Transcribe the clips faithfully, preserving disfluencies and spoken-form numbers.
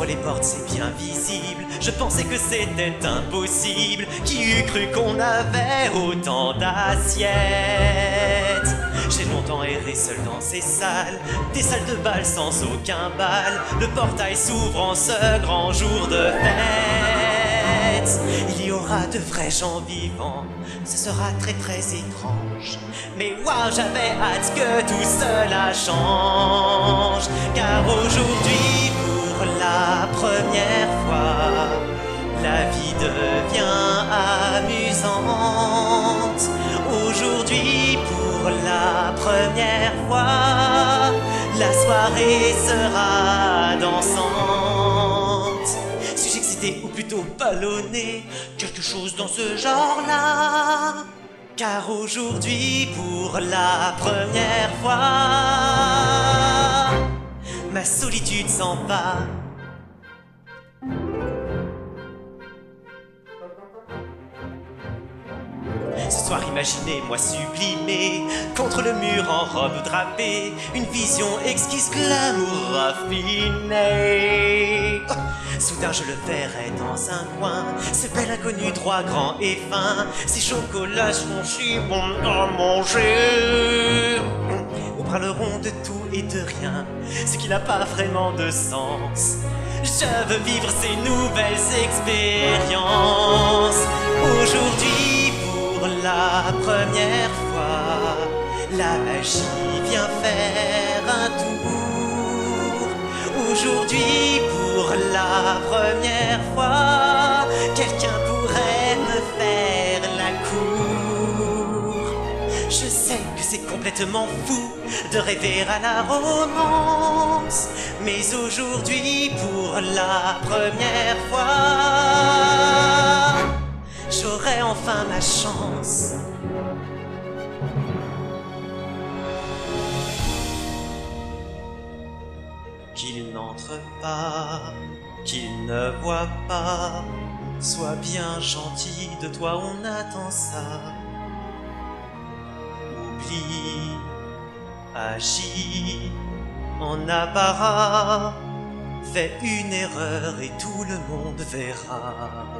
les portes, c'est bien visible. Je pensais que c'était impossible. Qui eût cru qu'on avait autant d'assiettes? J'ai longtemps erré seul dans ces salles, des salles de bal sans aucun bal. Le portail s'ouvre en ce grand jour de fête. Il y aura de vrais gens vivants, ce sera très très étrange. Mais waouh, j'avais hâte que tout cela change. Car aujourd'hui, pour la première fois, la vie devient amusante. Aujourd'hui, pour la première fois, la soirée sera dansante. Suis-je excité ou plutôt ballonné? Quelque chose dans ce genre-là. Car aujourd'hui, pour la première fois, ma solitude s'en va. Ce soir, imaginez-moi sublimé contre le mur en robe drapée, une vision exquise, glamour raffiné. Oh, soudain, je le verrai dans un coin, ce bel inconnu droit, grand et fin, ces chocolats sont si bons à manger. Nous parlerons de tout et de rien, ce qui n'a pas vraiment de sens. Je veux vivre ces nouvelles expériences. Aujourd'hui, pour la première fois, la magie vient faire un tour. Aujourd'hui, pour la première fois, quelqu'un pourrait me faire la cour. Je sais que c'est complètement fou de rêver à la romance, mais aujourd'hui, pour la première fois, j'aurai enfin ma chance. Qu'il n'entre pas, qu'il ne voit pas, sois bien gentil, de toi on attend ça. Oublie, agis en apparat, fais une erreur et tout le monde verra.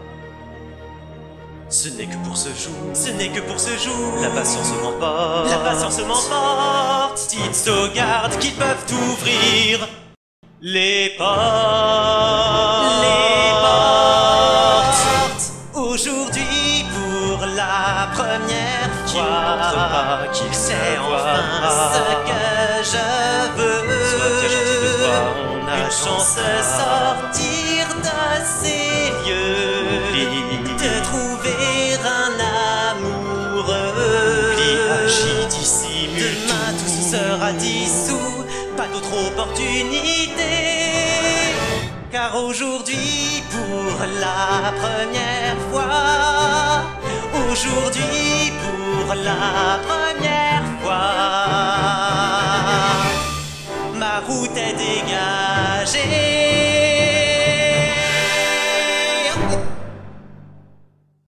Ce n'est que pour ce jour, ce n'est que pour ce jour. La patience m'emporte, la patience m'emporte. Dites sauvegarde qu'ils peuvent ouvrir les portes, les portes. Aujourd'hui, pour la première fois, qu'il sait enfin ce que je veux. Sois bien gentil de toi, on a une chance de sortir de ces lieux, de trouver un amoureux. Oublie, agis, dissimule. Demain tout sera dissous, pas d'autre opportunité. Car aujourd'hui, pour la première fois, aujourd'hui, pour la première